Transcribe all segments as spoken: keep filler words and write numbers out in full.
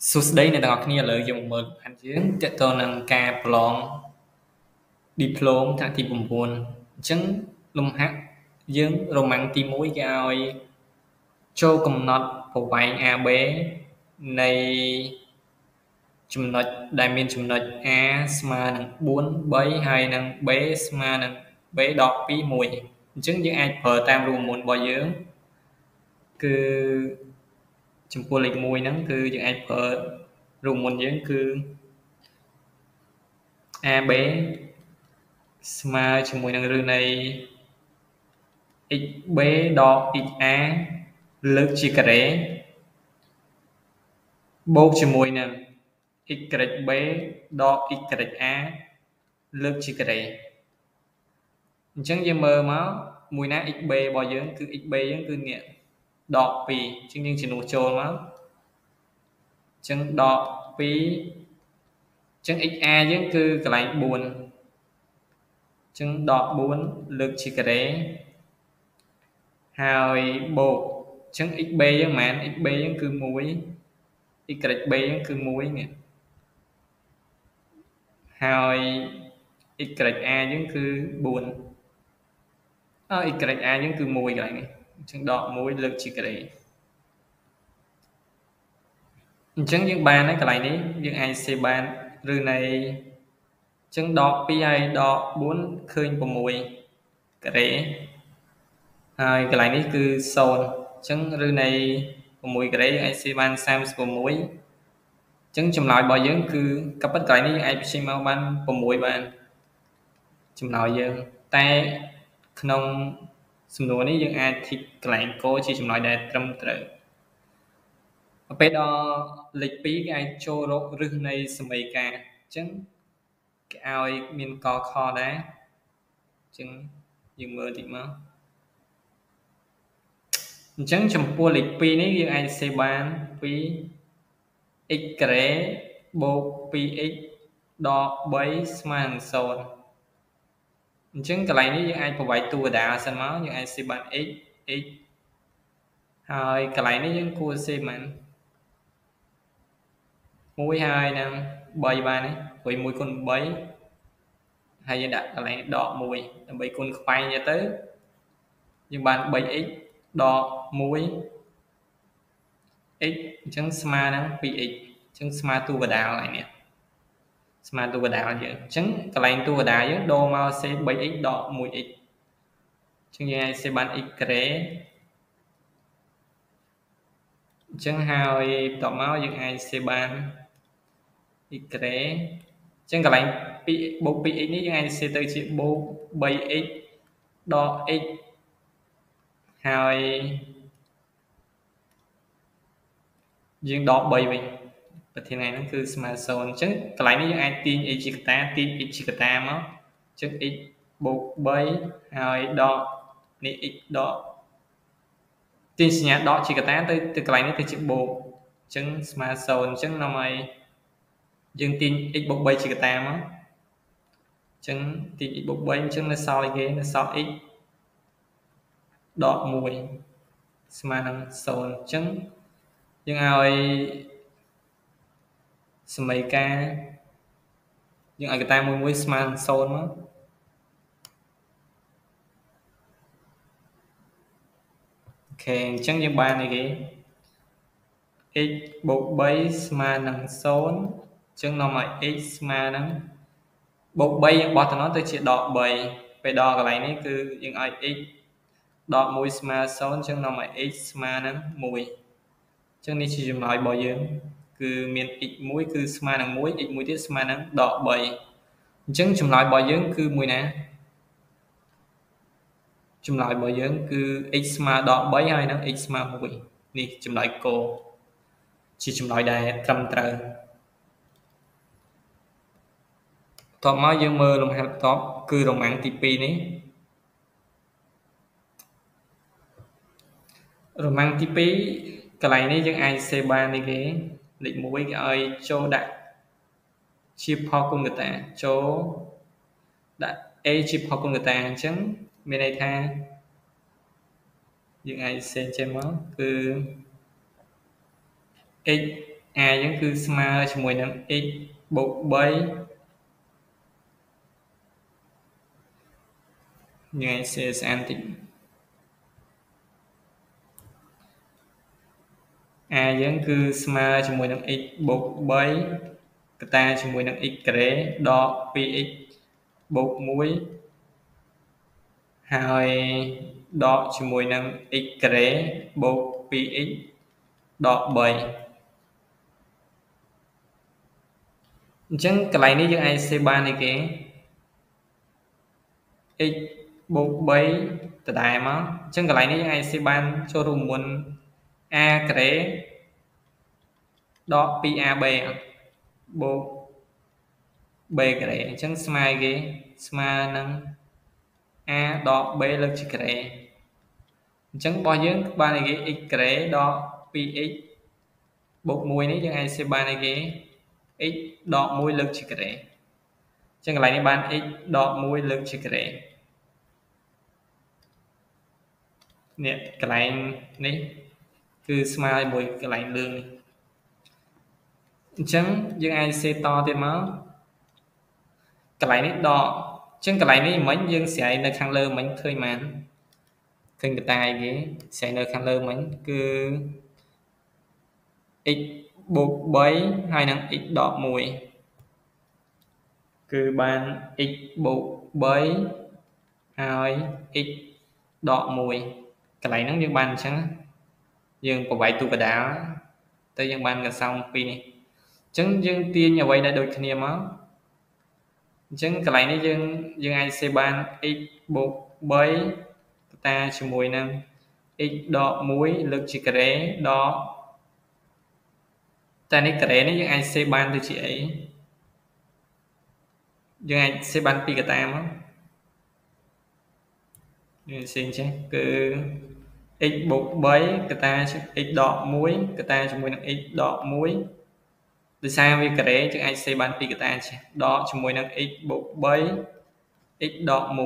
សួស្តីអ្នកទាំងអស់គ្នាឥឡូវយើងមកមើលហាត់យើងតើតើនឹងការប្រឡង diploma ថ្នាក់ទី9អញ្ចឹងលំហាត់យើងរ៉ូម៉ាំងទី1គេឲ្យចូលកំណត់ប្រវែង a b នៃចំណុចដែលមានចំណុច a ស្មើនឹងបួន បីហើយនឹង b ស្មើនឹង b ដកពី មួយអញ្ចឹងយើងអាចប្រើតាមរូបមន្តរបស់យើងគឺចំពោះលេខមួយហ្នឹងគឺយើងអាចប្រើរូបមន្តយើងគឺ a b ស្មើជាមួយនឹងឫនៃ xb ដក xa លើកជាការ៉េបូកជាមួយនឹង yb ដក ya លើកជាការ៉េអញ្ចឹងយើងមើលមកមួយណា xb របស់យើងគឺ xb យើងគឺនេះដកពីរអញ្ចឹងយើងជំនួសចូលមកអញ្ចឹងដកពីរអញ្ចឹង xa យើងគឺកន្លែងបួនអញ្ចឹងដកបួនលើកជាការ៉េហើយបូកអញ្ចឹង xb យើងមិន xb យើងគឺមួយyb យើងគឺមួយនេះហើយ ya យើងគឺបួនអឺ ya យើងគឺមួយកន្លែងនេះអញ្ចឹងដកមួយលើកជាការ៉េអញ្ចឹងយើងបានហើយកន្លែងនេះយើងអាចសេបានឬនៃអញ្ចឹងដកពីរហើយដកបួនឃើញ៦ការ៉េហើយកន្លែងនេះគឺศูนย์អញ្ចឹងឬនៃ6ការ៉េយើងអាចសេបានសាមសិប៦អញ្ចឹងចម្លើយរបស់យើងគឺក៏ប៉ុន្តែកន្លែងនេះយើងអាចបញ្ចេញមកបាន6បានចម្លើយយើងតែក្នុងសំណួរនេះយើងអាចធីកកន្លែងកជាចម្លើយដែលត្រឹមត្រូវពេលដល់លេខពីរគេអាចចូលរកឫសនៃសមីការអញ្ចឹងគេឲ្យមានកខដែរអញ្ចឹងយើងមើលតិចមកអញ្ចឹងចំពោះលេខពីរនេះយើងអាចសេបានពី x ការ៉េបូក 2x ដកបីស្មើនឹងศูนย์អញ្ចឹងកន្លែងនេះយើងអាចប្រវែកតួកដាសិនមកយើងអាចសេបាន x x ហើយកន្លែងនេះយើងគួរសេបានមួយហើយនឹងបីបានទេព្រោះមួយគុណបីហើយយើងដាក់កន្លែងដកមួយដើម្បីគុណខ្វែងវាទៅយើងបាន 3x ដកមួយ x អញ្ចឹងស្មើនឹង 2x អញ្ចឹងស្មើតួកដាកន្លែងនេះស្មើតួកដាយើងអញ្ចឹងកន្លែងតួកដាយើងដូរមកសេ 3x ដក 1x អញ្ចឹងយើងអាចសេបាន x ការ៉េអញ្ចឹងហើយបន្តមកយើងអាចសេបាន x ការ៉េអញ្ចឹងកន្លែង2បូក 2x នេះយើងអាចសេទៅជាបូក 3x ដក x ហើយយើងដកបីវិញប្រធានហ្នឹងគឺស្មើศูนย์អញ្ចឹងកន្លែងនេះយើងអាចទាញ x ជាកតាទាញ x ជាកតាមកអញ្ចឹង x បូកបីហើយដកនេះ x ដកទាញសញ្ញាដកជាកតាទៅទៅកន្លែងនេះទៅជាបូកអញ្ចឹងស្មើศูนย์អញ្ចឹងនាំឲ្យយើងទាញ x បូកបីជាកតាមកអញ្ចឹងទាញ x បូកបីអញ្ចឹងនៅសល់អីគេនៅសល់ x ដកមួយស្មើនឹងศูนย์អញ្ចឹងយើងឲ្យសមីការយើងឲ្យកតាមួយមួយស្មើនឹងศูนย์មកអូខេអញ្ចឹងយើងបានអីគេ x បូកបីស្មើនឹងศูนย์អញ្ចឹងនាំឲ្យ x ស្មើនឹងបូកបីយើងបោះទៅនោះទៅជាដកបីពេលដល់កន្លែងនេះគឺយើងឲ្យ x ដកមួយស្មើศูนย์អញ្ចឹងនាំឲ្យ x ស្មើនឹងមួយអញ្ចឹងនេះជាចម្លើយរបស់យើងគឺមាន x មួយគឺស្មើនឹងមួយ x មួយទៀតស្មើនឹងដកបីអញ្ចឹងចម្លើយរបស់យើងគឺមួយណាចម្លើយរបស់យើងគឺ x ស្មើដកបីហើយនឹង x ស្មើមួយនេះចម្លើយកជាចម្លើយដែលត្រឹមត្រូវតបមកយើងមើលលំហាត់បន្តគឺរ៉ូម៉ាំងទីពីរនេះរ៉ូម៉ាំងទីពីរកន្លែងនេះយើងអាចសេបាននេះគេលេខមួយគេឲ្យចូលដាក់ជាផគុណកតាចូលដាក់ a ជាផគុណកតាអញ្ចឹងមានន័យថាយើងអាចសេចេញមកគឺ x a យើងគឺស្មើជាមួយនឹង x បូក3យើងឲ្យសេស្អានតិច a យើងគឺស្មើជាមួយនឹង x បូក3កតាជាមួយនឹង x ការ៉េដក 2x បូក1ហើយដកជាមួយនឹង x ការ៉េបូក 2x ដក3អញ្ចឹងកន្លែងនេះយើងអាចសេបានអីគេ x បូក3ដដែលមកអញ្ចឹងកន្លែងនេះយើងអាចសេបានចូលរួមមុន a ការ៉េដក 2ab បូក b ការ៉េអញ្ចឹងស្មើគេស្មើនឹង a ដក b លើកជាការ៉េអញ្ចឹងរបស់យើងបានអីគេ x ការ៉េដក 2x បូក1នេះយើងអាចសេបានអីគេ x ដក1លើកជាការ៉េអញ្ចឹងកន្លែងនេះបាន x ដក1លើកជាការ៉េនេះកន្លែងនេះគឺស្មើមួយកន្លែងលឿងនេះអញ្ចឹងយើងអាចសេតទៀតមកកន្លែងនេះដកអញ្ចឹងកន្លែងនេះមិញយើងស្រ័យនៅខាងលើមិញឃើញបានឃើញកតាអីគេស្រ័យនៅខាងលើមិញគឺ x បូក3ហើយនឹង x ដក1គឺបាន x បូក3ហើយ x ដក1កន្លែងហ្នឹងយើងបានអញ្ចឹងយើងប្រវាយទូកដាលទៅយើងបានកសោមពីរនេះអញ្ចឹងយើងទាញអ្វីដែលដូចគ្នាមកអញ្ចឹងកន្លែងនេះយើងយើងអាចសេបាន x បូក3កតាជាមួយនឹង x ដក1លើកជាការ៉េដកតែនេះការ៉េនេះយើងអាចសេបានទៅជាអីយើងអាចសេបានពីកតាមកយើងសេអញ្ចឹងគឺ x បូក3កតា x ដក1កតាជាមួយនឹង x ដក1ដោយសារវាការ៉េយើងអាចសេបានពីកតាចេះដកជាមួយនឹង x បូក3 x ដក1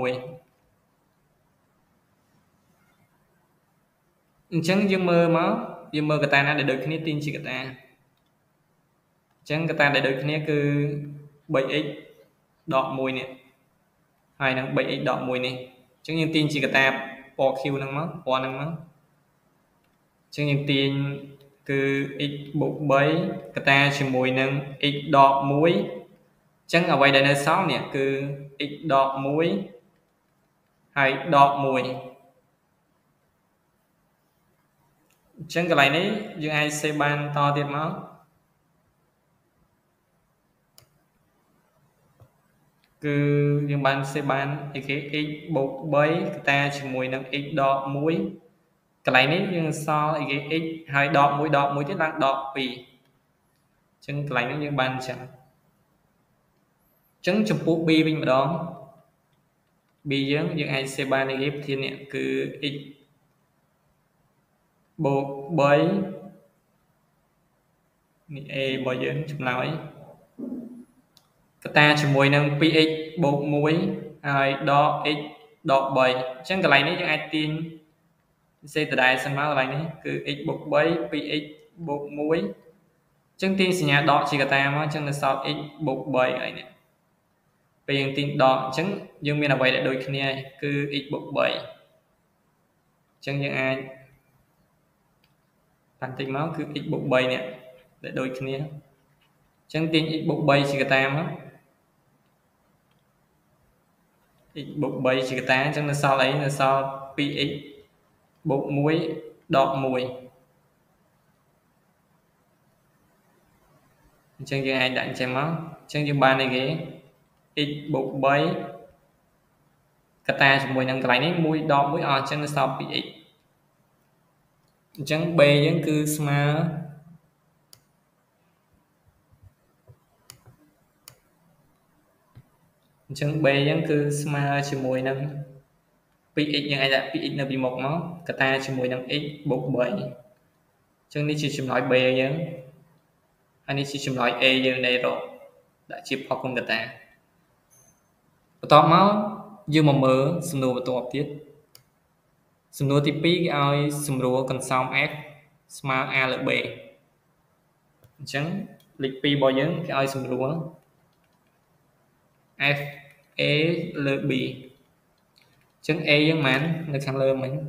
អញ្ចឹងយើងមើលមកយើងមើលកតាណាដែលដូចគ្នាទាញជាកតាអញ្ចឹងកតាដែលដូចគ្នាគឺ 3x ដក1នេះហើយនឹង 3x ដក1នេះអញ្ចឹងយើងទាញជាកតាពណ៌ Q ហ្នឹងមកពណ៌ហ្នឹងមកអញ្ចឹងយើងទាញគឺ x បូក3កតាជាមួយនឹង x ដក1អញ្ចឹងអ្វីដែលនៅសល់នេះគឺ x ដក1ហើយដក1អញ្ចឹងកន្លែងនេះយើងអាចសេបានតទៀតមកគឺយើងបានសេបានអីគេ x បូក3កតាជាមួយនឹង x ដក1កន្លែងនេះយើងសល់អីគេ x ហើយដក1ដក1ទៀតឡើងដក2អញ្ចឹងកន្លែងនេះយើងបានអញ្ចឹងអញ្ចឹងចំពោះ b វិញម្ដង b យើងយើងអាចសេបានអីគេប្រធាននេះគឺ x បូក3នេះ a របស់យើងចម្លើយកតាជាមួយនឹង 2x បូក1ហើយដក x ដក3អញ្ចឹងកន្លែងនេះយើងអាចទាញសេដដែលសិនមកកន្លែងនេះគឺ x បូក3 2x បូក1អញ្ចឹងទាញសញ្ញាដកជាកតាមកអញ្ចឹងនៅសល់ x បូក3ហើយនេះពេលយើងទាញដកអញ្ចឹងយើងមានអ្វីដែលដូចគ្នាគឺ x បូក3អញ្ចឹងយើងអាចបន្តិចមកគឺ x បូក3នេះដែលដូចគ្នាអញ្ចឹងទាញ x បូក3ជាកតាមកx បូក3ជាកតាអញ្ចឹងនៅសល់អីនៅសល់ 2x បូក1ដក1អញ្ចឹងយើងអាចដាក់អញ្ចឹងមកអញ្ចឹងយើងបានអីគេ x បូក3កតាជាមួយនឹងកន្លែងនេះ1ដក1អស់អញ្ចឹងនៅសល់ 2x អញ្ចឹង b យើងគឺស្មើអញ្ចឹង b យើងគឺស្មើជាមួយនឹង 2x យើងអាចដាក់ 2x នៅពីមុខមកកតាជាមួយនឹង x បូក3អញ្ចឹងនេះជាចម្លើយ b យើងហើយនេះជាចម្លើយ a យើងដែលរកដាក់ជាផុសគុណកតាបន្តមកយើងមកមើលសំណួរបន្ទាប់ទៀតសំណួរទី2គេឲ្យសម្រួលកន្សោម f ស្មើ a លើ b អ chẳng lịch pi bao nhiêu cái ai sum rùa f a lơ b chẳng a giống màn nó khang lơ mình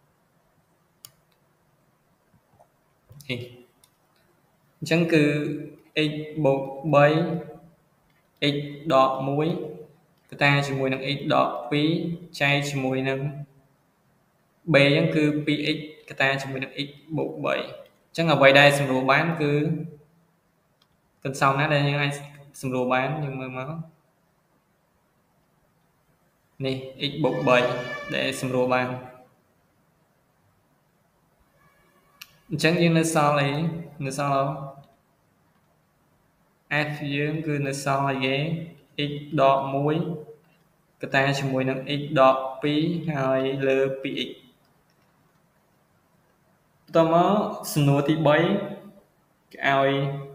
thì chẳng cứ x bộ bảy x đọt muối cái ta chỉ mùi năng x đọt phí chay chỉ mùi năng b chẳng cứ px cái ta chỉ mùi năng x bộ bảy chẳng ở vậy đây sum rùa bán cứ cần sau nó đây nhưng ai sum rùa bán nhưng mà nó nè x bộ bảy để sum rùa bán chẳng như nó sau này nó sau đâu f dương cứ nó sau là ghé x đọt muối cái ta chỉ mùi năng x đọt phí hai lơ px tao mới sum rùa tí bảy cái ao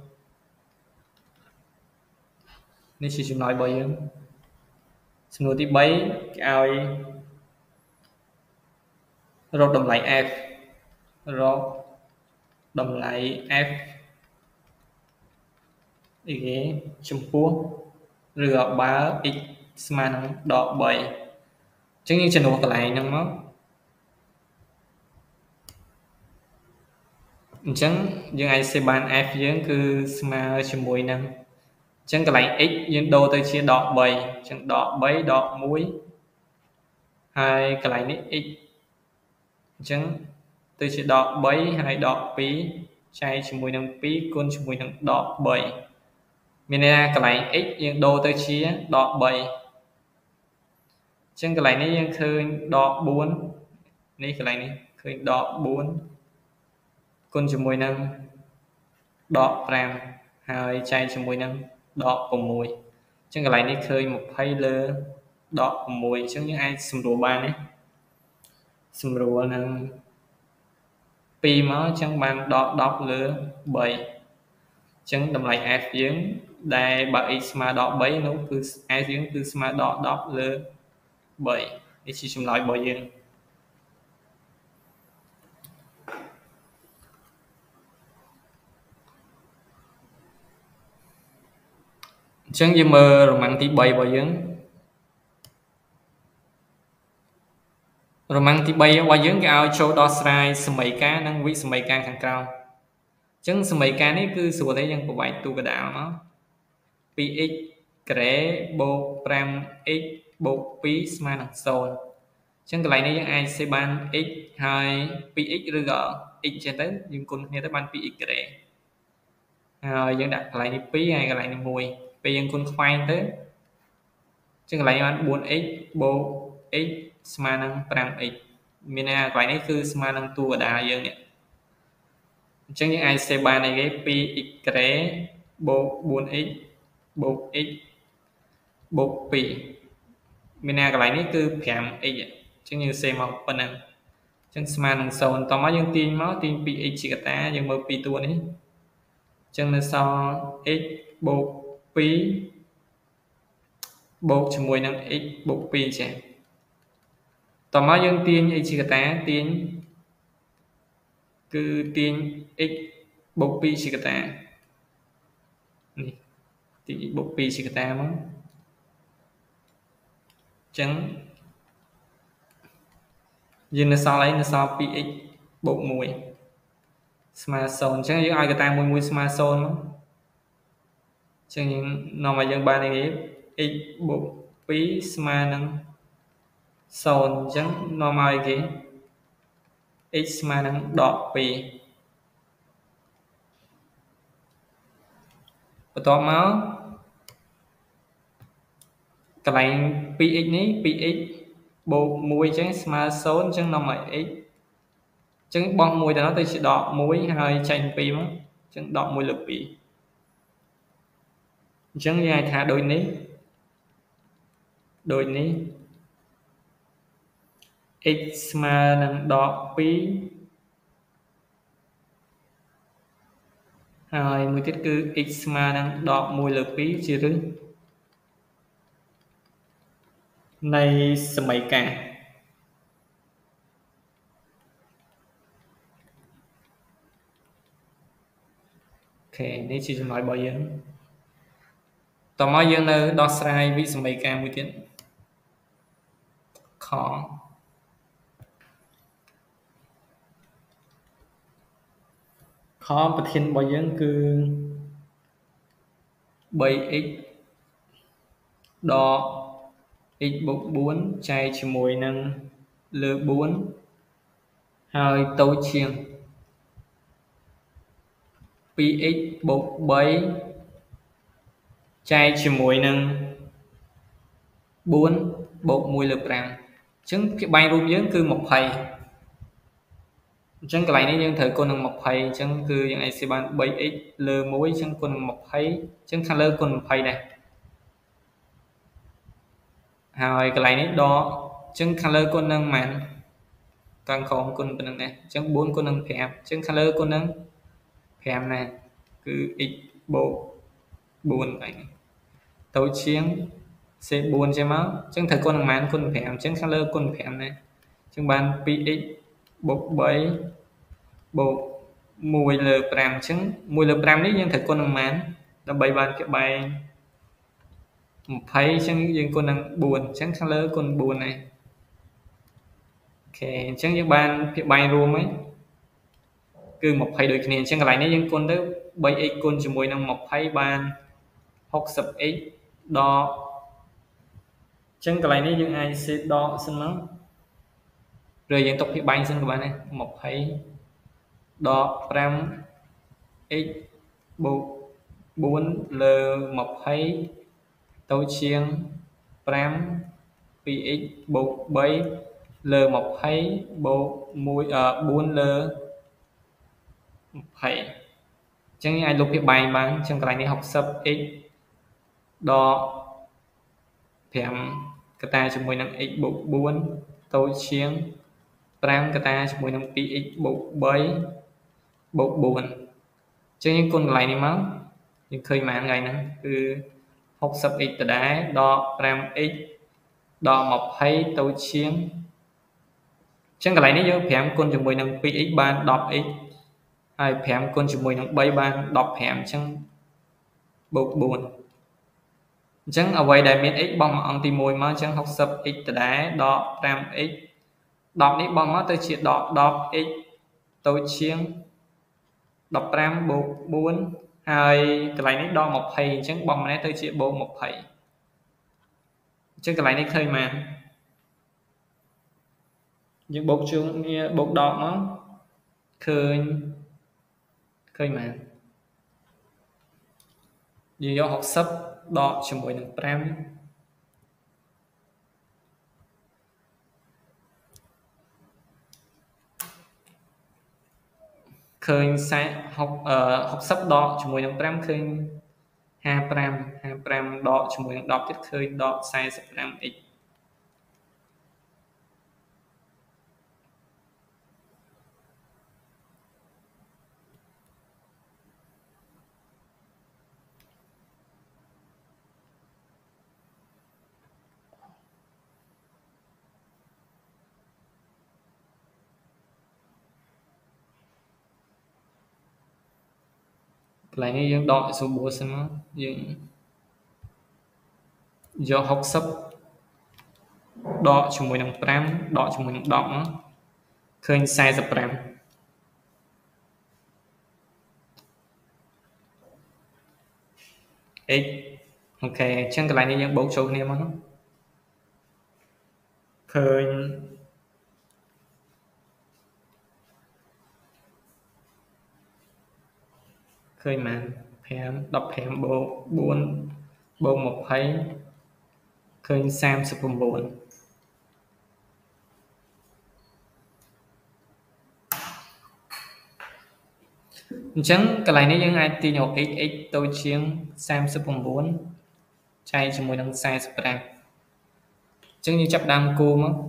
nên chỉ nói bao nhiêu sum rùa tí bảy cái ao rồi đồng lại f rồi đồng lại f ghé chấm phú rửa ba x man đọ bảy chứng như chân cái lại nâng mất chẳng nhưng ai sẽ bàn f dưỡng cứ sma chấm mùi nâng chẳng cái lại x nhưng đô tới chia đọ bảy chẳng đọ bảy đọ muối hai cái lại ní x chẳng tôi chia đọ bảy hai đọ phí chay chấm mùi nâng phí côn chấm mùi nâng đọ bảy mình này cái lại x nhưng đô tới chia đọ bảy chẳng cái lại ní nhưng khơi đọ bốn ní cái lại ní khơi đọ bốn côn chấm mùi nâng đọ ram hai chay chấm mùi nâng đọ cùng mùi chẳng cái lại ní khơi một hay lơ đọ cùng mùi chẳng những ai sum rùa ba này sum rùa nâng pi máu chẳng ban đọ đọc lơ bảy chẳng đồng lại f dưỡng đây bảy sma đọ bảy nó cứ f dưỡng cứ sma đọ đọc lơ bảy đi chỉ sum lại bảy dương chẳng như mơ rồi mang tí bảy bảy dương rồi mang tí bảy qua dương cái ao châu đo srai sum mấy cá năng vị sum mấy cá thằng cao chẳng sum mấy cá này cứ sửa thấy dân của bài tu cái đạo nó px kể bộ pram x bộ phí sma nặng sôi chẳng cái này này ai sẽ ban x hai px rồi gỡ x trên tới nhưng con nghe tới ban px kể rồi dân đặt lại đi phí hay cái lại mùi bây giờ con khoai tới chẳng cái này ban bốn x bộ x sma nặng pram x mình à cái này cứ sma nặng tu ở đà dân nè chẳng những ai sẽ ban này cái px kể bộ bốn x bộ x bộ pi mình cái này này cứ phèm x chứ như xem một phần năng chẳng sma năng sâu tao nói những tin máu tin pi x chỉ cả ta nhưng mà pi tua này chẳng là sau x bộ pi bộ cho mùi năng x bộ pi chẳng tao nói những tin x chỉ cả ta tin cứ tin x bộ pi chỉ cả ta này thì bộ pi chỉ cả ta mà chẳng nhưng nó sau lấy nó sau px bộ mùi smartphone chẳng những ai người ta mùi mùi smartphone đó chẳng những nó mà dân ba này x bộ phí smart năng sone chẳng nó mà cái x smart năng đọt pi và tóm máu cái này px ní px bộ mùi chẳng smartphone chẳng nó mà x chẳng bom mùi đó tôi sẽ đọt muối hơi chanh pi mà chẳng đọt mùi lực pi chẳng như ai thả đôi ní đôi ní x mà năng đọt pi rồi mùi tiết cư x mà năng đọt mùi lực pi chỉ rưng này sầm mấy cả ok នេះជាចម្លើយរបស់យើងតមកយើងនៅដោះស្រាយវិសម័យការមួយទៀតខខប្រធានរបស់យើងគឺ 3x ដក x បូក4ចែកជាមួយនឹងលើ4ហើយតូចជាង 2x បូក3ចែកជាមួយនឹង4បូក1លើ5អញ្ចឹងគេបែងរួមយើងគឺ20អញ្ចឹងកន្លែងនេះយើងត្រូវគុណនឹង20អញ្ចឹងគឺយើងអាចសេបាន 3x លើ1អញ្ចឹងគុណនឹង20អញ្ចឹងខាងលើគុណ20ដែរហើយកន្លែងនេះដកអញ្ចឹងខាងលើគុណនឹងប៉ុន្មានខាងក្រោមគុណប៉ុណ្្នឹងដែរអញ្ចឹង4គុណនឹង5អញ្ចឹងខាងលើគុណនឹង5ណាគឺ x បូក4ហ្នឹងតូចជាង c 4ចេញមកអញ្ចឹងត្រូវគុណនឹងប៉ុន្មានគុណ5អញ្ចឹងខាងលើគុណ5ណាអញ្ចឹងបាន 2x បូក3បូក1លើ5អញ្ចឹង1លើ5នេះយើងត្រូវគុណនឹងប៉ុន្មានដើម្បីបានគេបែង20អញ្ចឹងយើងគុណនឹង4អញ្ចឹងខាងលើគុណ4ណាអូខេអញ្ចឹងយើងបានគេបែងរួមហើយគឺ20ដូចគ្នាអញ្ចឹងកន្លែងនេះយើងគុណទៅ 3x គុណជាមួយនឹង20បាន 60x ដកអញ្ចឹងកន្លែងនេះយើងអាចសេដកសិនមកឬយើងទុកភាគបែងសិនក៏បានដែរ20ដក 5x បូក4លើ20តូចជាង5 2x បូក3លើ20បូក4លើ20អញ្ចឹងអាចលុបភាគបែងបានអញ្ចឹងកន្លែងនេះ 60x ដក5កតាជាមួយនឹង x បូក4តូចជាង5កតាជាមួយនឹង 2x បូក3បូក4អញ្ចឹងយើងគុណកន្លែងនេះមកយើងឃើញប៉ុន្មានថ្ងៃហ្នឹងគឺ 60x ដដែលដក 5x ដក20តូចជាងអញ្ចឹងកន្លែងនេះយើង5គុណជាមួយនឹង 2x បាន 10x ហើយ5គុណជាមួយនឹង3បាន15អញ្ចឹងបូក4អញ្ចឹងអ្វីដែលមាន x បោះមកអង្គទី1មកអញ្ចឹង 60x ដដែលដក 5x 10នេះបោះមកទៅជាដក 10x តូចជាង15បូក4ហើយកន្លែងនេះដក20អញ្ចឹងបោះមកនេះទៅជាបូក20អញ្ចឹងកន្លែងនេះឃើញមែនយើងបូកជើងនេះបូកដកមកឃើញឃើញមែនយើងយក60ដកជាមួយនឹង5ឃើញ60ដកជាមួយនឹង5ឃើញ55 55ដកជាមួយនឹង10ទៀតឃើញដក 45x កន្លែងនេះយើងដកsố bốnសិនមកយើងយក60ដកជាមួយនឹង5ដកជាមួយនឹង10មកឃើញ45x អូខេអញ្ចឹងកន្លែងនេះយើងបូកចូលគ្នាមកឃើញឃើញមែន5 15បូក4បូក20ឃើញ39អញ្ចឹងកន្លែងនេះយើងអាចទាញយក x x តូចជាង39ចែកជាមួយនឹង45អញ្ចឹងយើងចាប់ដើមគូមក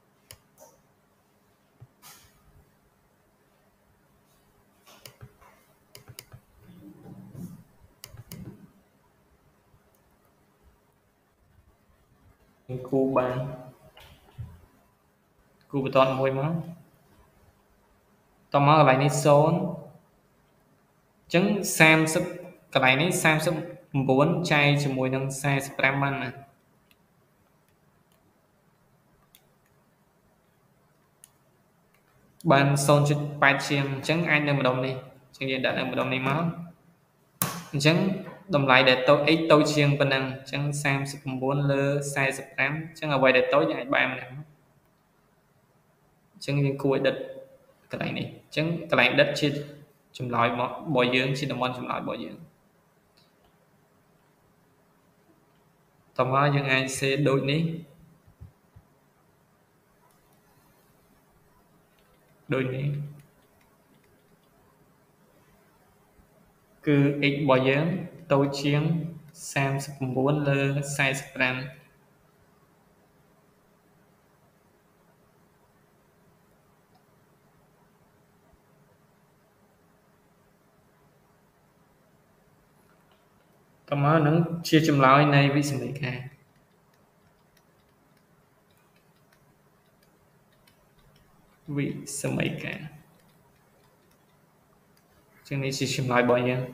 គូបានគូបន្តមួយមកតមកកន្លែងនេះ0 ចឹងសាមសិបកន្លែងនេះសាមសិប៩ចែកជាមួយនឹងសែសិបប្រាំបានណាបាន ศูนย์จุดแปด ជាងអញ្ចឹងអាចនៅម្ដុំនេះអញ្ចឹងយើងដាក់នៅម្ដុំនេះមកអញ្ចឹងតម្លៃដែលតូច x តូចជាងប៉ុណ្ណឹងអញ្ចឹងសាមសិប៩លើសែសិបប្រាំអញ្ចឹងអ្វីដែលតូចយើងអាចបែរម្ដងអញ្ចឹងយើងគួរឲ្យដិតកន្លែងនេះអញ្ចឹងកន្លែងដិតជាចម្លើយរបស់យើងជាតំបន់ចម្លើយរបស់យើងតោះមកយើងអាចសេដូចនេះដូចនេះគឺ x របស់យើងតូចជាងសាមសិប៩លើសែសិបប្រាំតោះមកនឹងជាចម្លើយនៃវិសមីការវិសមីការចឹងនេះជាចម្លើយរបស់យើង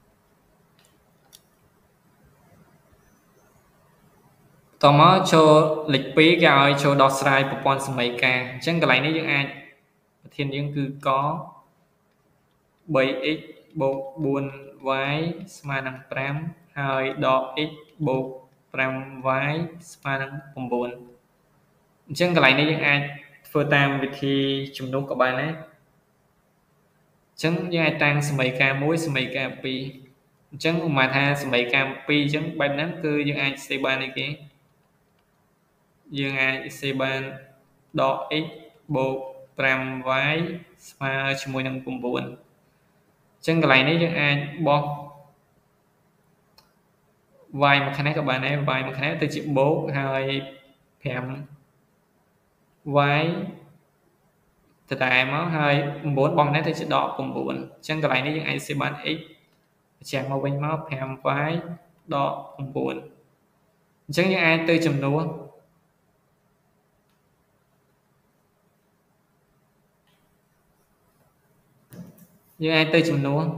តោះមកចូលលេខពីរគេឲ្យចូលដោះស្រាយប្រព័ន្ធសមីការអញ្ចឹងកន្លែងនេះយើងអាចប្រធានយើងគឺក បី x បូក បួន y ស្មើនឹងប្រាំហើយដក x បូក ប្រាំ y ស្មើនឹង៩អញ្ចឹងកន្លែងនេះយើងអាចធ្វើតាមវិធីជំនួសក៏បានដែរអញ្ចឹងយើងអាចតាំងសមីការមួយសមីការពីរអញ្ចឹងឧបមាថាសមីការពីរអញ្ចឹងបែបហ្នឹងគឺយើងអាចសេបានអីគេយើងអាចសេបានដក x បូក ប្រាំ y ស្មើជាមួយនឹង៩អញ្ចឹងកន្លែងនេះយើងអាចបោះ y មួយខាងនេះក៏បានដែរ y មួយខាងនេះទៅជាបូកហើយប្រាំ y តតែមកហើយ៩បោះនេះទៅជាដក៩អញ្ចឹងកន្លែងនេះយើងអាចសេបាន x បញ្ជាក់មកវិញមក ប្រាំ y ដក៩អញ្ចឹងយើងអាចទៅចំនួនយើងអាចទៅចំនួន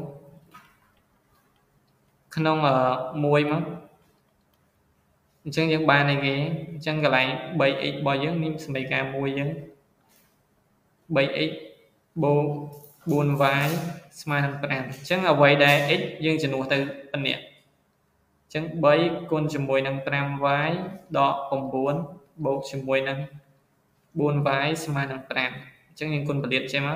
ក្នុងមួយមកអញ្ចឹងយើងបានអីគេអញ្ចឹងកន្លែង បី x របស់យើងមានសមីការមួយយើង បី x បូក បួន y ស្មើនឹងប្រាំអញ្ចឹងអ្វីដែល x យើងជំនួសទៅប៉ុណ្ណេះអញ្ចឹងបីគុណជាមួយនឹង ប្រាំ y ដក៩បូកជាមួយនឹង បួន y ស្មើនឹងប្រាំអញ្ចឹងយើងគុណពលាតចេះមក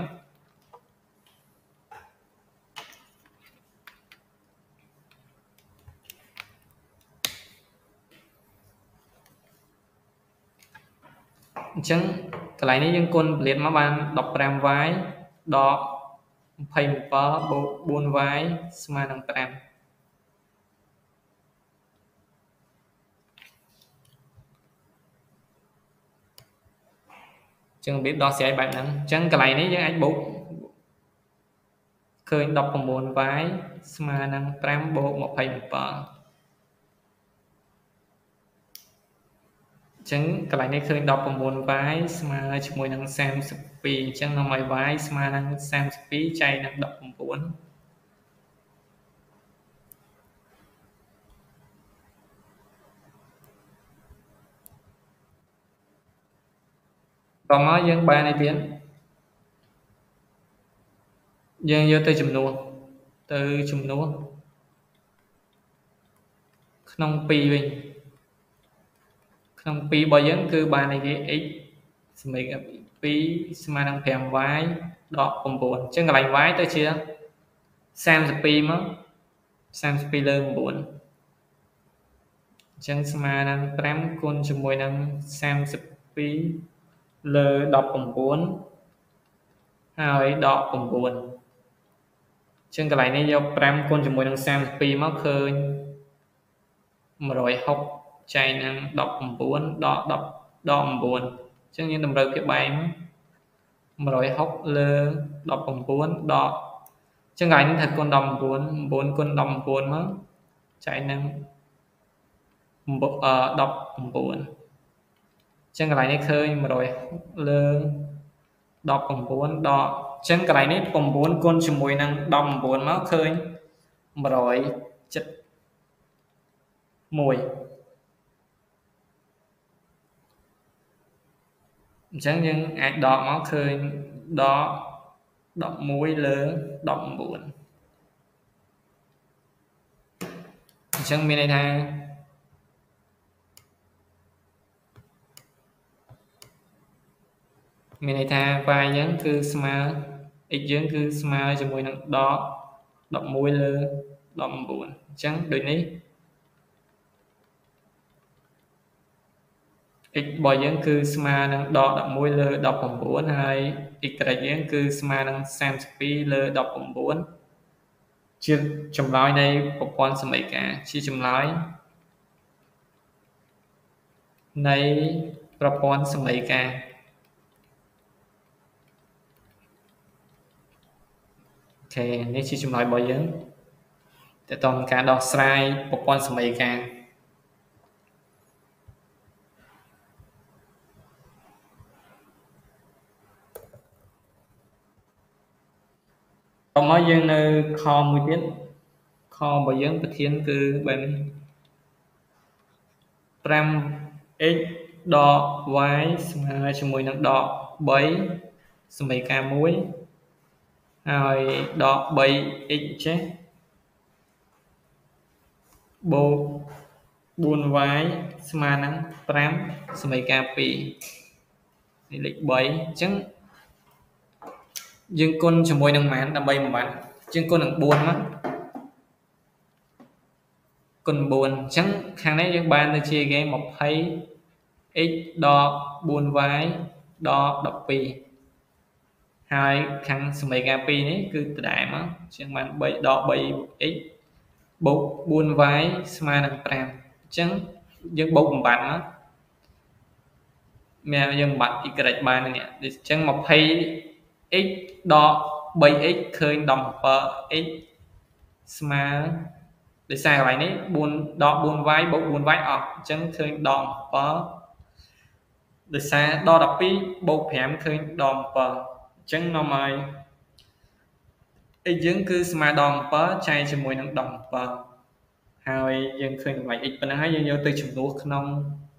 អញ្ចឹងកន្លែងនេះយើងគុណពលាតមកបាន ដប់ប្រាំ y ដកម្ភៃ៧បូក បួន y ស្មើនឹងប្រាំចឹងរបៀបដោះស្រាយបែបហ្នឹងអញ្ចឹងកន្លែងនេះយើងអាចបូកឃើញ ដប់៩ y ស្មើនឹងប្រាំបូកម្ភៃ៧អញ្ចឹងកន្លែងនេះឃើញ ដប់៩ y ស្មើជាមួយនឹងសាមសិបពីរអញ្ចឹងនាំឲ្យ y ស្មើនឹងសាមសិបពីរចែកនឹងដប់៩តមកយើងបានអីទៀតយើងយកទៅចំនួនទៅចំនួនក្នុងពីរវិញក្នុងពីររបស់យើងគឺបានអីគេ x សមីការពីរស្មើនឹង ប្រាំ y ដក៩អញ្ចឹងកន្លែង y ទៅជាសាមសិបពីរមកសាមសិបពីរលើ៩អញ្ចឹងស្មើនឹងប្រាំគុណជាមួយនឹងសាមសិបពីរលើដប់៩ហើយដក៩អញ្ចឹងកន្លែងនេះយកប្រាំគុណជាមួយនឹងសាមសិបពីរមកឃើញមួយរយហុកចែកនឹងដប់៩ដកដប់ដក៩អញ្ចឹងយើងតម្រូវគេបែងមួយរយហុកលើដប់៩ដកអញ្ចឹងកន្លែងនេះថាគុណដប់៩ ៩គុណដប់៩មកចែកនឹងអឺដប់៩អញ្ចឹងកន្លែងនេះឃើញមួយរយលើដប់៩ដកចឹងកន្លែងនេះ9គុណជាមួយនឹង19មកឃើញmột trăm chín mươi mốt អញ្ចឹងយើងអាចដកមកឃើញដក11លើ19អញ្ចឹងមានន័យថាមានន័យថា y យើងគឺស្មើ x យើងគឺស្មើជាមួយនឹងដក11លើ19អញ្ចឹងដូចនេះ x របស់យើងគឺស្មើនឹងដក11លើ19ហើយ y យើងគឺស្មើនឹង32លើ19ជាចម្លើយនៃប្រព័ន្ធសមីការជាចម្លើយនៃប្រព័ន្ធសមីការអូខេនេះជាចម្លើយរបស់យើងតើតើការដោះស្រាយប្រព័ន្ធសមីការមកយើងនៅខមួយទៀតខរបស់យើងប្រធានគឺបែបនេះ 5x ដក y ស្មើជាមួយនឹងដក3សមីការមួយហើយដក 3x ចេះបូក 4y ស្មើនឹង5សមីការ2នេះលេខ3អញ្ចឹងយើងគុណជាមួយនឹងម៉ានដើម្បីបំបត្តិយើងគុណនឹង4មកគុណ4អញ្ចឹងខាងនេះយើងបានទៅជាគេ 20x ដក 4y ដក12ហើយខាងសមីការ2នេះគឺដដែលមកអញ្ចឹងបាន3ដក 3x បូក 4y ស្មើនឹង5អញ្ចឹងយើងបូកបំបត្តិមកមានយើងបំបត្តិ y បាននេះអញ្ចឹង 20x ដក 3x ឃើញ 17x ស្មើដោយសារកន្លែងនេះ4ដក 4y បូក 4y អស់អញ្ចឹងឃើញដក7ដោយសារដក12បូក5ឃើញដក7អញ្ចឹងនាំឲ្យ x យើងគឺស្មើដក7ចែកជាមួយនឹងដក7ហើយយើងឃើញតម្លៃ x ប៉ុណ្ណឹងហើយយើងយកទៅចំនួនក្នុង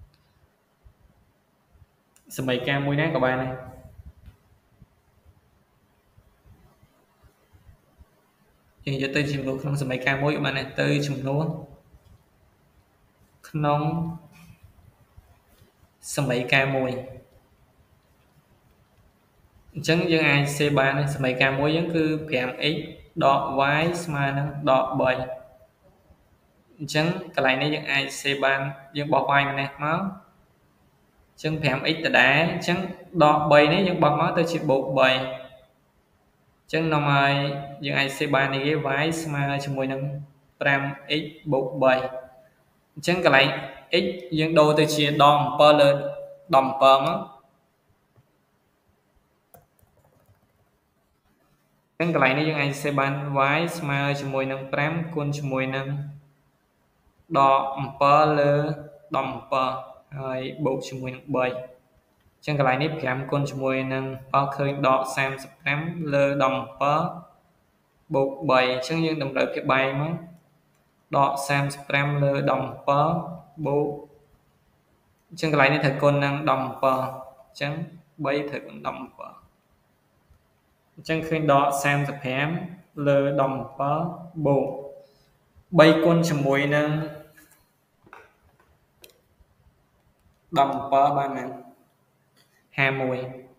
សមីការមួយណាក៏បានដែរយើងយកទៅចំនួនក្នុងសមីការមួយក៏បានដែរទៅចំនួនក្នុងសមីការមួយអញ្ចឹងយើងអាចសេបានសមីការមួយយើងគឺ 5x ដក y ស្មើនឹងដក3អញ្ចឹងកន្លែងនេះយើងអាចសេបានយើងបោះ y ម្នេះមកអញ្ចឹង 5x ដដែលអញ្ចឹងដក3នេះយើងបោះមកទៅជាបូក3អញ្ចឹងនាំឲ្យយើងអាចសេបាននេះ y ស្មើជាមួយនឹង 5x បូក3អញ្ចឹងកន្លែង x យើងដូរទៅជាដក7លើដក7មកអញ្ចឹងកន្លែងនេះយើងអាចសេបាន y ស្មើជាមួយនឹង5គុណជាមួយនឹងដក7លើដក7ហើយបូកជាមួយនឹង3អញ្ចឹងកន្លែងនេះ5គុណជាមួយនឹងបោះឃើញដក35លើដក7បូក3អញ្ចឹងយើងតម្រូវភាពបែងមកដក35លើដក7បូកអញ្ចឹងកន្លែងនេះត្រូវគុណនឹងដក7អញ្ចឹង3ត្រូវគុណដក7អញ្ចឹងឃើញដក35លើដក7បូក3គុណជាមួយនឹងដក7បានណា51អ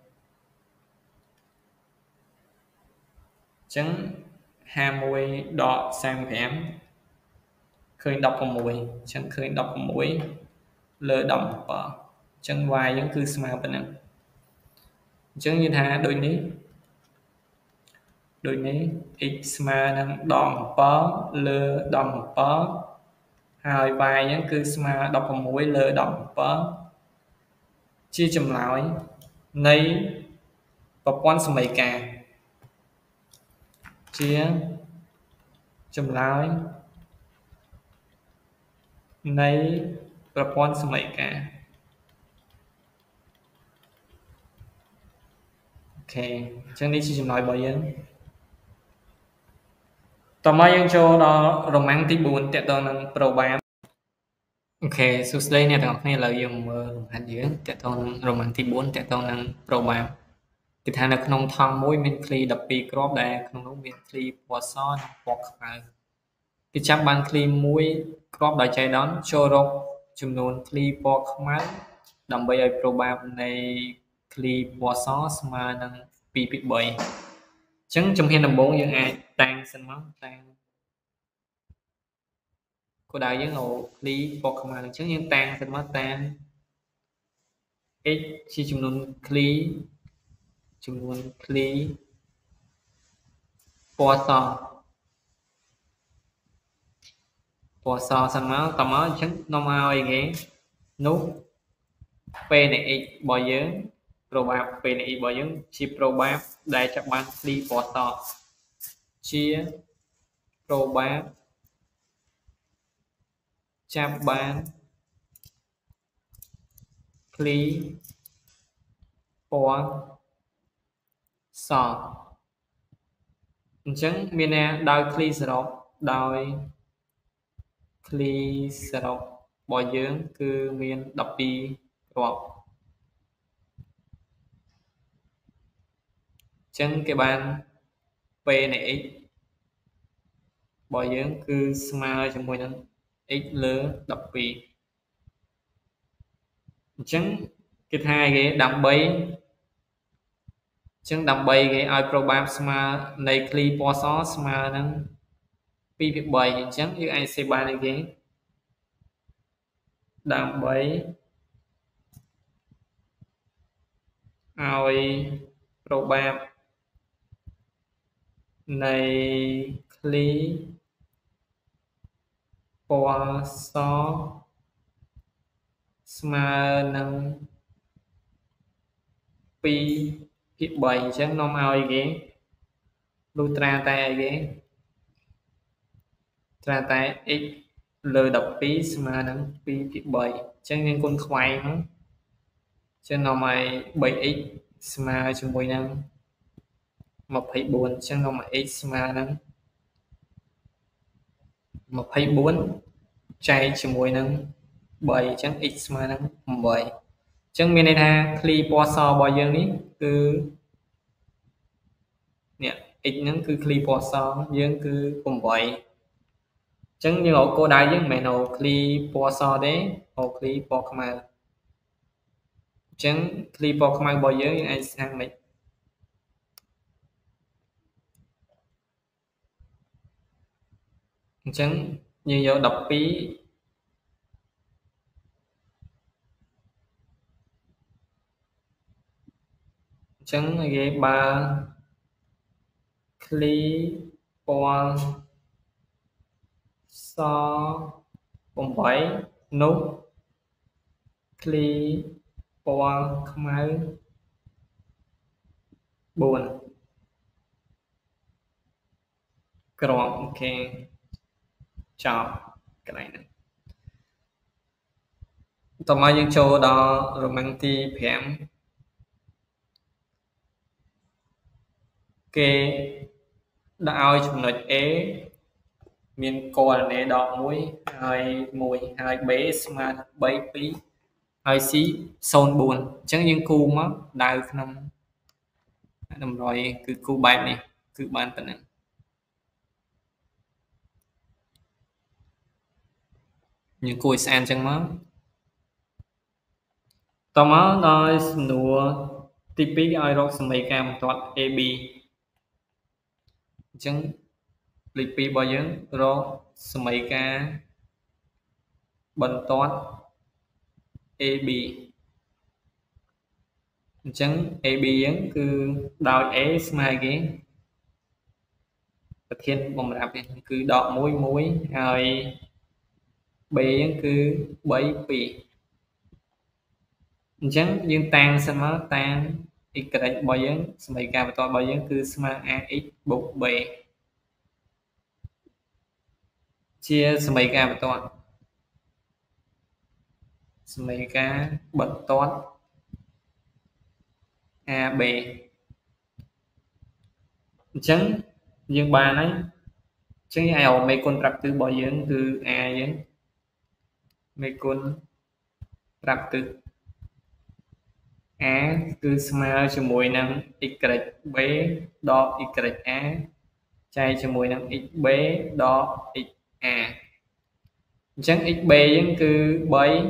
ញ្ចឹង51ដក35ឃើញ16អញ្ចឹងឃើញ16លើដក7អញ្ចឹង y យើងគឺស្មើប៉ុណ្ណឹងអញ្ចឹងនិយាយថាដូចនេះដូចនេះ x ស្មើនឹងដក7លើដក7ហើយ y ហ្នឹងគឺស្មើ16លើដក7ជាចម្លើយនៃប្រព័ន្ធសមីការជាចម្លើយនៃប្រព័ន្ធសមីការអូ Ok, chẳng đi chỉ nói bởi dân. Tóm mà dân cho đó rộng mang tí buồn tẹt đó nâng pro bám. Ok, số đây nè thằng này là dùng hạt dưới tẹt đó nâng rộng mang tí buồn tẹt đó nâng pro bám. Cái thằng là không thong mối mình kli đập bì crop đây, không nó mình kli bỏ xó nâng bọc khởi. Cái chắc ban kli mối crop đại chạy đón cho rộng chùm nôn kli bọc khởi. Đầm bây giờ pro bám này kli bỏ xó mà nâng bì bì bầy. Chẳng trong hiện đồng bốn dân ai tăng xin máu tăng cô đại với ngộ lý bọc mà chứng nhân tăng xin máu tăng x chi chung luôn lý chung luôn lý bỏ so bỏ so xin máu tầm máu chứng nó mau ấy ghé nút p này x bỏ dưỡng pro bạp p này x bỏ dưỡng chi pro bạp đại chắc bán lý bỏ so chia pro bạp chạm bán lý bỏ so chẳng miền này đào clear sọc đào clear sọc bỏ dưỡng cứ miền đập đi rồi chẳng cái bàn p này x bỏ dưỡng cứ smile cho môi nâng x lớn đập đi chẳng cái hai cái đầm bay chẳng đầm bay cái ai program smile này clear bỏ xó smile nâng pi việc bảy chẳng như anh sẽ bàn này cái đầm bay ai program này clear bỏ xó smile nâng pi việc bảy chẳng nó ai cái lutra tay cái tra tay x lơ đập phí mà nâng phí việc bảy chẳng nên con khoai nó cho nó mày bảy x mà cho mùi nâng một phẩy bốn chẳng nó mày x mà nâng một phẩy bốn chạy cho mùi nâng bảy chẳng x mà nâng bảy chẳng mình này ha clip bỏ so bỏ dương ní cứ nè x nâng cứ clip bỏ so dương cứ cùng bảy chẳng như ổ cô đại với mẹ nổ clip bỏ so đấy ổ clip bỏ mà chẳng clip bỏ mà bỏ dưới anh sang mình chẳng như vô đọc phí chẳng ghé ba clip bỏ so cùng bảy nút clip bỏ khmer buồn gọn ok chào cái này này tầm mai những chỗ đó rồi mang ti phèm kê đã ao chụp nổi ế miền cò này đỏ mũi hai mùi hai bé smart bảy phí hai xí sôn buồn chẳng những cu mất đau năm năm rồi cứ cu bạn này cứ bạn tận này những cùi san chẳng mất tao má nói nùa tipi ai róc mấy cam toát ab chẳng lịch pi bao nhiêu róc mấy ca bần toát ab chẳng ab giống cứ đào é smile cái thiên bồng rạp cứ đọ mũi mũi rồi b cứ bảy pì chẳng dương tan xem nó tan x cái bao nhiêu mấy ca to bao nhiêu cứ smart ax bục b chia mấy ca to mấy ca bật toán ab Chẳng dương ba này chẳng như ai ở mấy con rạp tư bỏ dưỡng từ A dưỡng mấy con rạp tư A cứ smile cho mùi năng y B đo y A chạy cho mùi năng xb đo x A chẳng xb dưỡng cứ bảy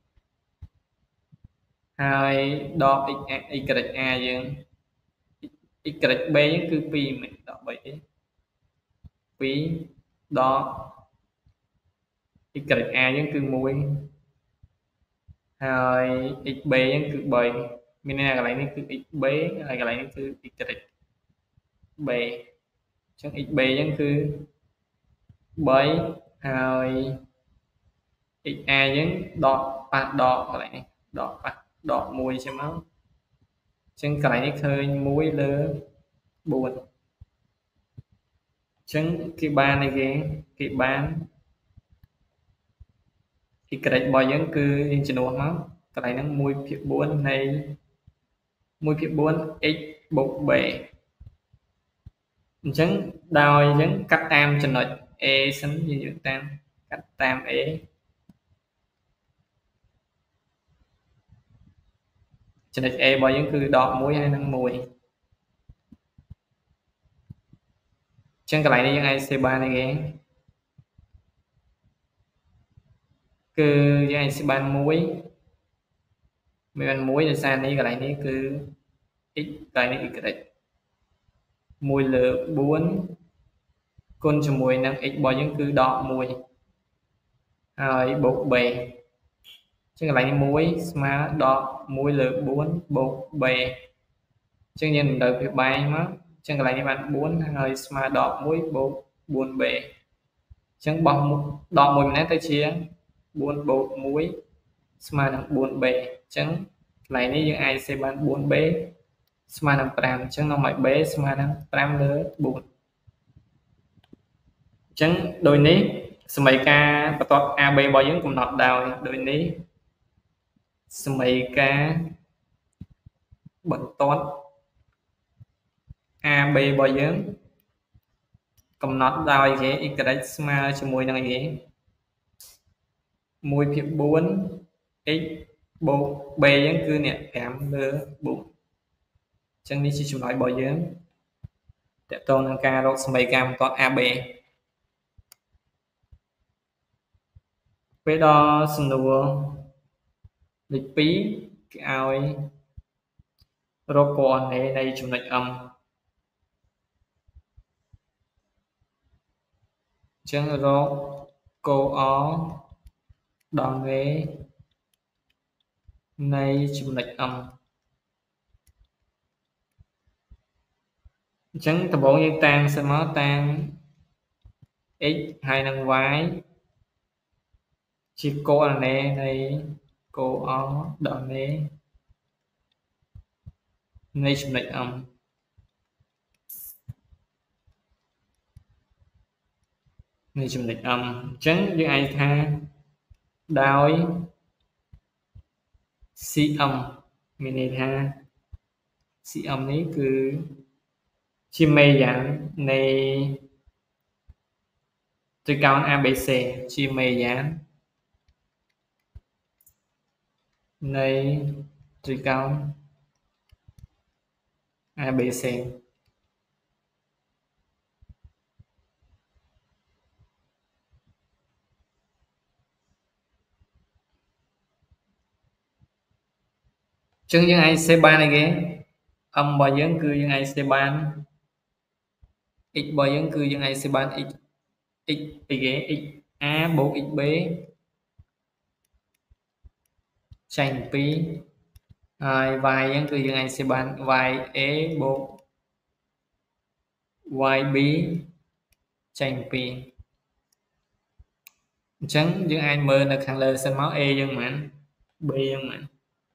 hai đo x A, y A dưỡng y B dưỡng cứ pi mình đo bảy pi đo y A dưỡng cứ mùi hai xb dưỡng cứ bảy mình này cái này nó cứ xb cái này nó cứ y B chẳng xb dưỡng cứ bảy hai x A dưỡng đo ba đo cái này đo ba đo mùi xem nó chân cái này khơi muối lơ buồn chân cái bàn này kìa cái bàn thì cái đấy bao nhiêu cứ in trên nó nó cái này nó mùi phiền buồn này mùi phiền buồn x bộ bể chân đòi chân cắt tam cho nó e sánh như vậy tam cắt tam e cho nên e bao nhiêu cứ đọ muối hay năng mùi chân cái này đi ai c ba này kìa cứ ai c ba muối mình ăn muối để sang đi cái này đi cứ x cái này cái này mùi lửa bốn con cho mùi năng x bao nhiêu cứ đọ mùi rồi bộ bề chứ cái này muối mà đọ muối lửa bốn bộ bề chứ nhìn đợi việc bài mà chứ cái này bạn bốn rồi mà đọ muối bộ buồn bề chẳng bằng đọ mùi nét tay chia buồn bộ muối mà nặng buồn bề chẳng này như ai sẽ bán buồn bế mà nặng pram chẳng nó mày bế mà nặng pram lửa buồn chẳng đôi ní mấy ca bắt tọt a b bao nhiêu cũng nọt đào đôi ní mấy ca bật toán a b bao nhiêu cầm nọt đào gì ít cái mà cho mùi năng gì mùi phiền bốn x bộ b vẫn cứ nè kém lơ bụng chẳng đi chỉ chúng nói bao nhiêu để tôi nâng ca rồi mấy cam toán a b với đo sinh đua lịch phí cái ao ấy rồi còn này đây chúng lệch âm chẳng rồi cô ó đòn ghế này chúng lệch âm chẳng tập bộ như tan sẽ máu tan x hai năng vái chỉ cô là nè này cô ó đòn nè này chúng lệch âm này chúng lệch âm chẳng như ai tha đói si âm mình này tha si âm này cứ chim mây dán này tôi cao abc chim mây dán này tôi cao abc chứng những ai c ba này ghé âm bao nhiêu cư những ai c ba x bao nhiêu cư những ai c ba x x ghé x a bộ xb tranh phí hai vài những cư những ai c ba vài e bộ y b tranh phí chẳng những ai mơ là kháng lơ sân máu e dân mạnh b dân mạnh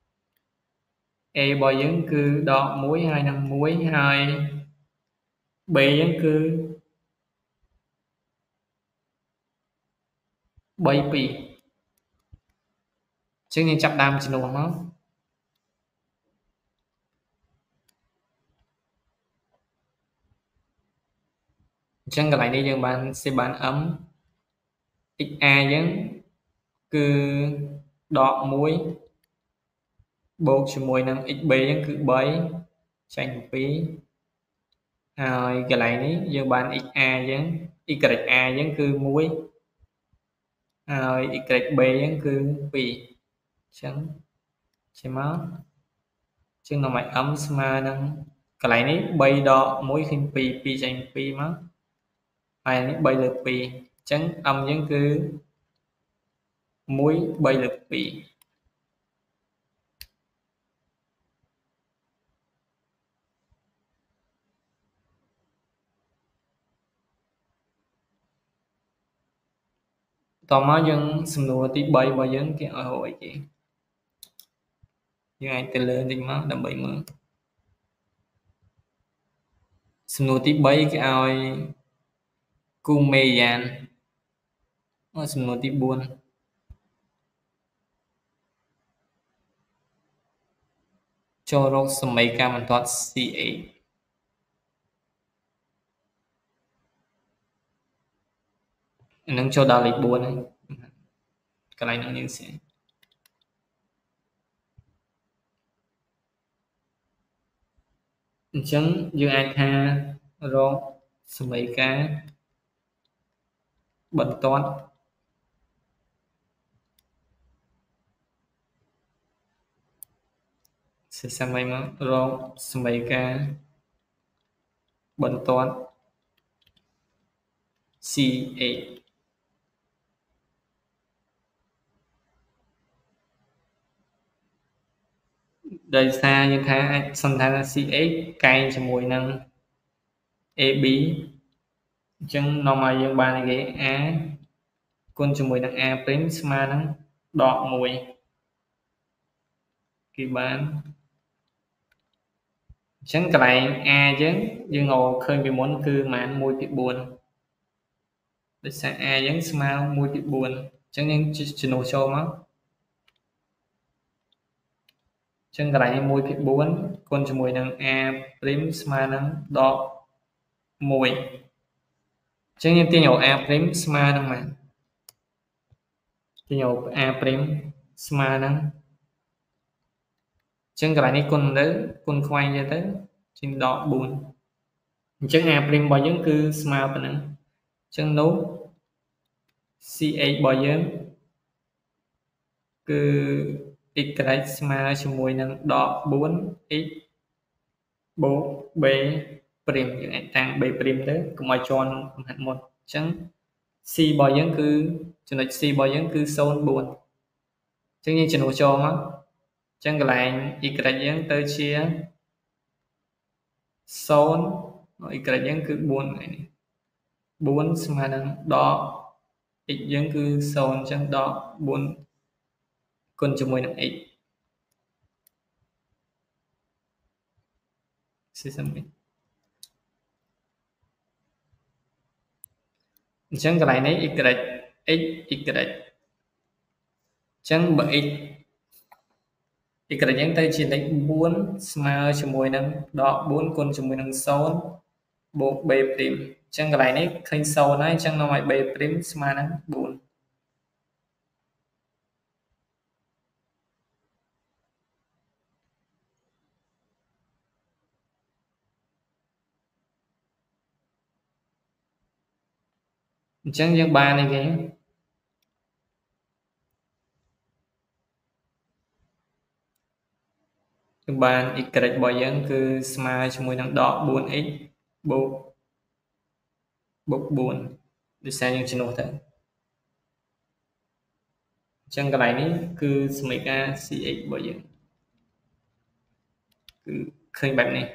e bao nhiêu cứ đọ muối hai năm muối hai b dân cứ bảy pi chứ như chập đam trên nó ចឹងកន្លែងនេះយើងបានសេបានâm xa យើងគឺដកមួយបូកជាមួយនឹង xb ហ្នឹងគឺ3ចេញពី2ហើយកន្លែងនេះយើងបាន xa យើង ya យើងគឺមួយហើយ yb យើងគឺពីរអញ្ចឹងចេញមកចឹងនាំឲ្យ âm ស្មើនឹងកន្លែងនេះ3ដកមួយឃើញ2 2ចេញពី2មកហើយនេះ3លើក2អញ្ចឹង âm យើងគឺមួយ 3លើក2តមកយើងសំណួរទី3របស់យើងគេឲ្យរកអីគេយើងអាចទៅលើបន្តិចមកដើម្បីមើលសំណួរទី3គេឲ្យគូមេយ៉ានមកសំណួរទី4ចូលរកសមីការបន្ទាត់ xh នឹងចូលដល់លេខ4ហើយកន្លែងនេះយើងស្គាល់អញ្ចឹងយើងអាចថារកសមីការបន្ទាត់សិក្សាមិញមករកសមីការបន្ទាត់ xh ដោយសារយើងថាអាចសន្និដ្ឋានថា xh កែងជាមួយនឹង ab អញ្ចឹងនាំឲ្យយើងបានគេ a គុណជាមួយនឹង a' ស្មើនឹងដកមួយគេបានអញ្ចឹងកន្លែង a យើងយើងរកឃើញពីមុនគឺប្រហែលមួយភាគ4ដោយសារ a យើងស្មើមួយភាគ4អញ្ចឹងយើងជំនួសចូលមកអញ្ចឹងកន្លែងនេះមួយភាគ4គុណជាមួយនឹង a' ស្មើនឹងដកមួយអញ្ចឹងយើងទាញរក a' ស្មើនឹងម៉េចទាញរក a' ស្មើនឹងអញ្ចឹងកន្លែងនេះគុណទៅគុណខ្វែងទៅចេញដក4អញ្ចឹង a' របស់យើងគឺស្មើប៉ុណ្ណឹងអញ្ចឹងនោះ ch របស់យើងគឺ y ស្មើជាមួយនឹងដក 4x បូក b' យើងអាចតាំង b' ទៅកុំឲ្យជាន់កំហាត់មុនអញ្ចឹង c របស់យើងគឺចំណុច c របស់យើងគឺ ศูนย์ bốnអញ្ចឹងយើងជំនួសចូលមកអញ្ចឹងកន្លែង y យើងទៅជា ศูนย์ y យើងគឺ4នេះ4ស្មើនឹងដក x យើងគឺศูนย์អញ្ចឹងដក4គុណជាមួយនឹង x សិស្សមិញអញ្ចឹងកន្លែងនេះ y x y អញ្ចឹងបើ x y យើងទៅជាលេខ4ស្មើជាមួយនឹងដក4គុណជាមួយនឹងศูนย์បូក b' អញ្ចឹងកន្លែងនេះឃើញศูนย์ហើយអញ្ចឹងនាំឲ្យ b' ស្មើនឹង4អញ្ចឹងយើងបានអីគេយើងបាន y របស់យើងគឺស្មើជាមួយនឹងដក 4x បូកបូក4ដោយសារយើងជំនួសទៅអញ្ចឹងកន្លែងនេះគឺសមីការ ch របស់យើងគឺឃើញបែបនេះ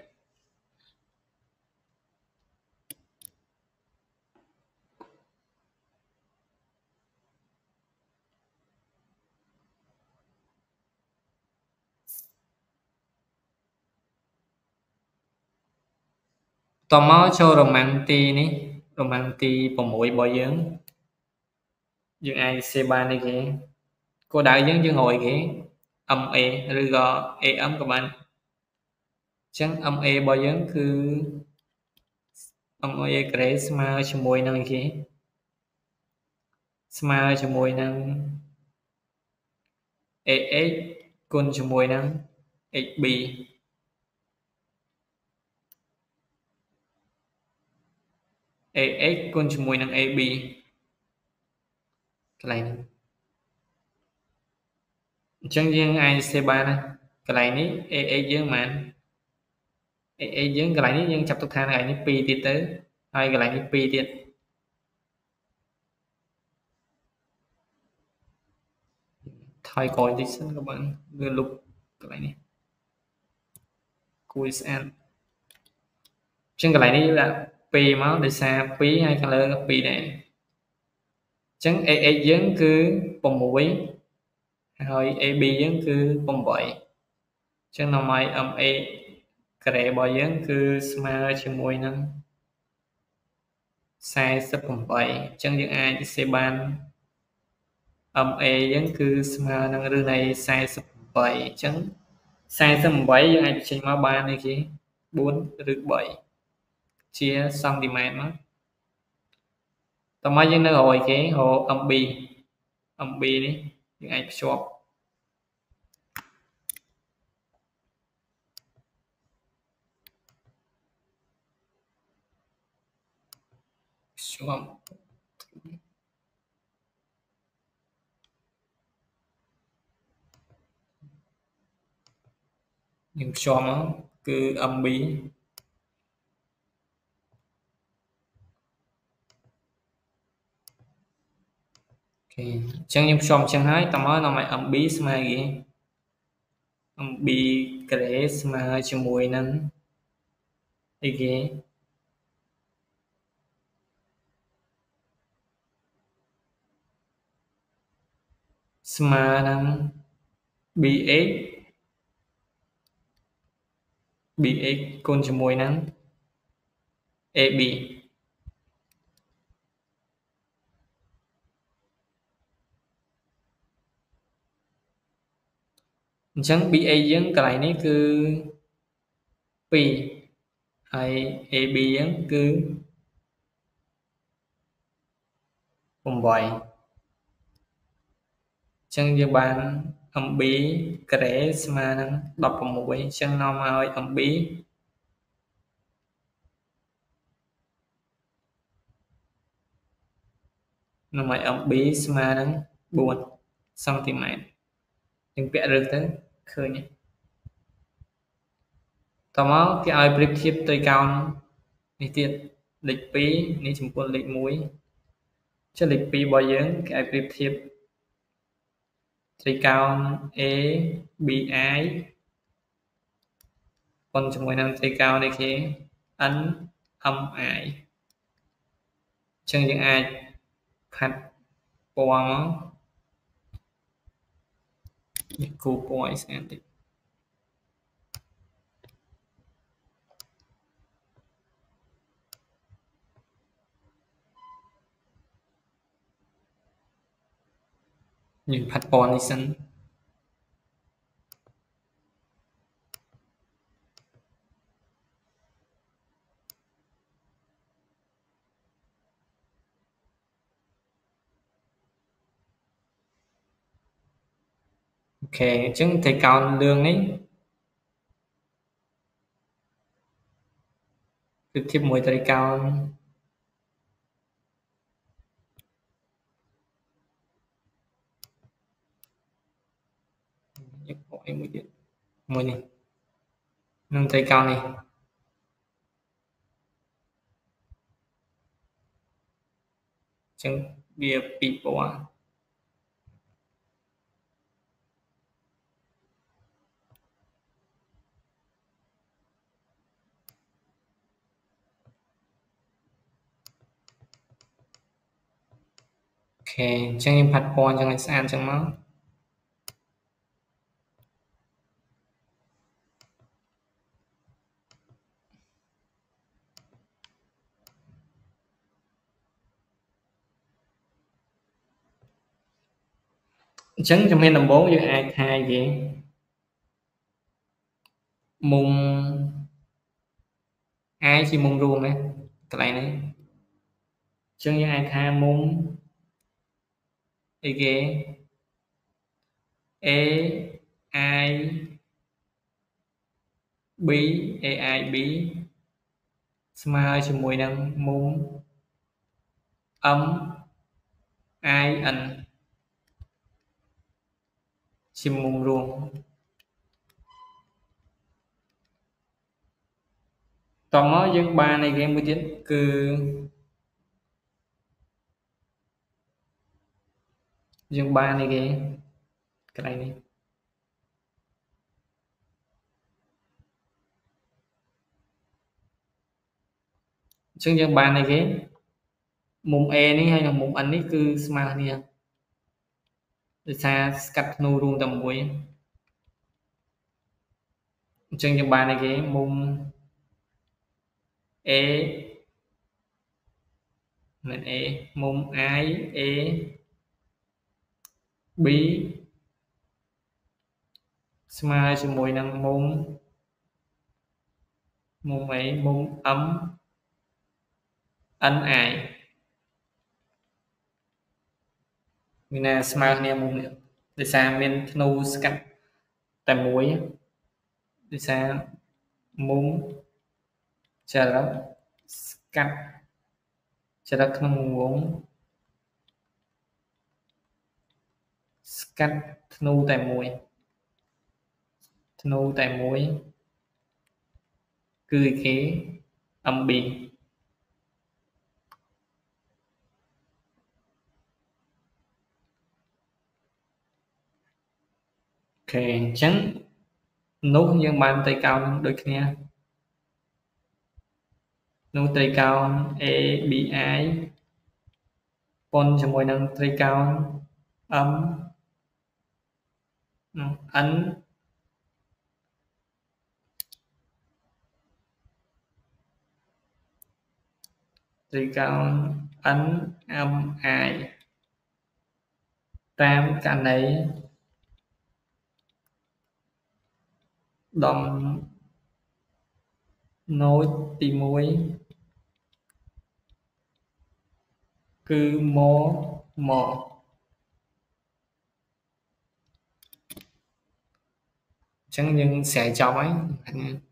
តមកចូលរមាំងទីនេះរមាំងទី6របស់យើងយើងអាចសេបានអីគេគោលដៅយើងយើងរកអីគេ ma ឬក៏ am ក៏បានអញ្ចឹង ma របស់យើងគឺអំ a ការ៉េស្មើជាមួយនឹងគេស្មើជាមួយនឹង ax គុណជាមួយនឹង xb ax គុណជាមួយនឹង ab កន្លែងនេះអញ្ចឹងយើងអាចសេបានណាកន្លែងនេះ ax យើងប៉ុន្មាន ax យើងកន្លែងនេះយើងចាប់ទុកថាកន្លែងនេះពីរទៀតទៅហើយកន្លែងនេះពីរទៀតថយក្រោយតិចសិនក៏បានវាលុបកន្លែងនេះគួរស្អាតអញ្ចឹងកន្លែងនេះដាក់ពីរមកដោយសារពីរហើយខាងលើក៏ពីរដែរអញ្ចឹង ax យើងគឺ6ហើយ ab យើងគឺ8អញ្ចឹងនាំឲ្យ ma ការ៉េរបស់យើងគឺស្មើជាមួយនឹង48អញ្ចឹងយើងអាចសេបាន ma យើងគឺស្មើនឹងឫនៃ48អញ្ចឹង48យើងអាចបញ្ចេញមកបាននេះគេ4ឬ3ជាសង់ទីម៉ែត្រមកតោះមកយើងនៅរកគេរក mb mb នេះយើងអាចភ្ជាប់ភ្ជាប់យើងភ្ជាប់មកគឺ mb អូខេអញ្ចឹងយើងភ្ជាប់អញ្ចឹងហើយតោះមកនាំឲ្យ mb ស្មើគេ mb ការ៉េស្មើជាមួយនឹងអីគេស្មើនឹង bx bx គុណជាមួយនឹង ab អញ្ចឹង bx យើងកន្លែងនេះគឺពីរហើយ ab យើងគឺ8អញ្ចឹងយើងបាន mb ការ៉េស្មើនឹង16អញ្ចឹងនាំឲ្យ mb នាំឲ្យ mb ស្មើនឹង4សង់ទីម៉ែត្រយើងពាក់រឹសទៅឃើញទេតមកគេឲ្យប្រៀបធៀបត្រីកោណនេះទៀតលេខ2នេះចំពោះលេខ1ចុះលេខ2របស់យើងគេឲ្យប្រៀបធៀបត្រីកោណ a bi ប៉ុនជាមួយនឹងត្រីកោណនេះគេ n mi អញ្ចឹងយើងអាចផាត់ពណ៌មកនេះគូពណ៌ឲ្យស្អាតតិចយើងផាត់ពណ៌នេះសិនអូខេអញ្ចឹងត្រីកោណលឿងនេះប្រៀបធៀបមួយត្រីកោណយកពណ៌អីមួយទៀតមួយនេះនឹងត្រីកោណនេះអញ្ចឹងវាពីរពណ៌អូខេអញ្ចឹងយើងផាត់ពណ៌អញ្ចឹងឲ្យស្អាតអញ្ចឹងមកអញ្ចឹងជំហានដំបូងយើងអាចថាគេមុំ i ជាមុំរួមណា cái này này chân như ai tha mông ê ghê ê ai bí ê ai bí ស្មើជាមួយនឹងមុំអឹម in ជាមុំរួមតមកយើងបាននៃគេមួយទៀតគឺយើងបាននៃគេកន្លែងនេះអញ្ចឹងយើងបាននៃគេមុំ A នេះហើយនិងមុំ N នេះគឺស្មើគ្នាដោយសារស្កាត់ធ្នូរួមតែមួយអញ្ចឹងយើងបាននៃគេមុំ A មិន A មុំ I A B ស្មើជាមួយនឹងមុំមុំអីមុំ M N I មានណាស្មើគ្នាមុំនេះដោយសារមានធ្នូស្កាត់តែមួយដោយសារមុំចរិតស្កាត់ចរិតក្នុងវងស្កាត់ធ្នូតែមួយធ្នូតែមួយគឺគេ M B អូខេអញ្ចឹងនោះយើងបានត្រីកោណដូចគ្នានោះត្រីកោណ A B I ប៉ុនជាមួយនឹងត្រីកោណ M N ត្រីកោណ N M I តាមករណីដំណូចទីមួយគឺមកមកអញ្ចឹងយើងស្រែកចប់ហើយ